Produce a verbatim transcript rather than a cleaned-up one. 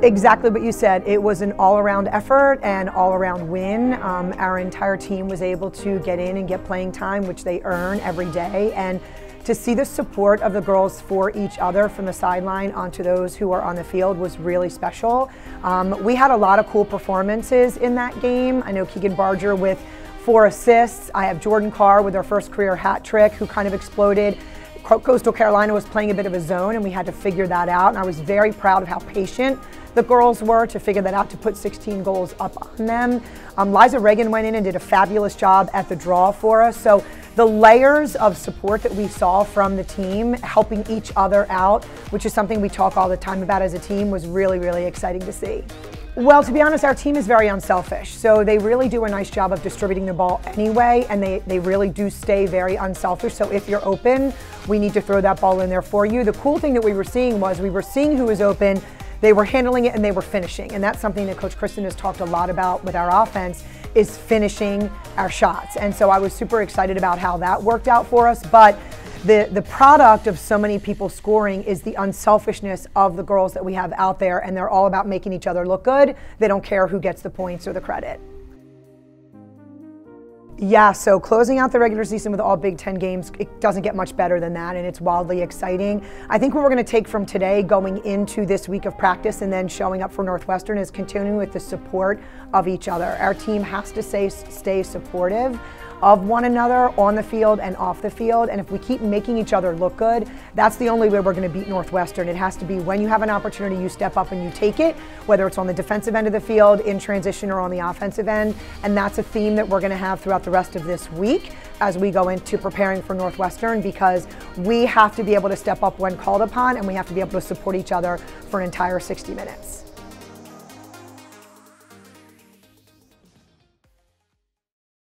Exactly what you said. It was an all-around effort and all-around win. Um, our entire team was able to get in and get playing time, which they earn every day. And to see the support of the girls for each other from the sideline onto those who are on the field was really special. Um, we had a lot of cool performances in that game. I know Keegan Barger with four assists. I have Jordan Carr with her first career hat trick, who kind of exploded. Coastal Carolina was playing a bit of a zone, and we had to figure that out. And I was very proud of how patient the girls were to figure that out, to put sixteen goals up on them. Um, Liza Reagan went in and did a fabulous job at the draw for us. So the layers of support that we saw from the team, helping each other out, which is something we talk all the time about as a team, was really, really exciting to see. Well, to be honest, our team is very unselfish. So they really do a nice job of distributing the ball anyway, and they, they really do stay very unselfish. So if you're open, we need to throw that ball in there for you. The cool thing that we were seeing was we were seeing who was open, they were handling it, and they were finishing. And that's something that Coach Kristen has talked a lot about with our offense, is finishing our shots. And so I was super excited about how that worked out for us. But The, the product of so many people scoring is the unselfishness of the girls that we have out there, and they're all about making each other look good. They don't care who gets the points or the credit. Yeah, so closing out the regular season with all Big Ten games, it doesn't get much better than that, and it's wildly exciting. I think what we're going to take from today going into this week of practice and then showing up for Northwestern is continuing with the support of each other. Our team has to stay, stay supportive of one another on the field and off the field, and if we keep making each other look good, that's the only way we're going to beat Northwestern. It has to be when you have an opportunity, you step up and you take it, whether it's on the defensive end of the field, in transition, or on the offensive end, and that's a theme that we're going to have throughout the rest of this week as we go into preparing for Northwestern, because we have to be able to step up when called upon, and we have to be able to support each other for an entire sixty minutes.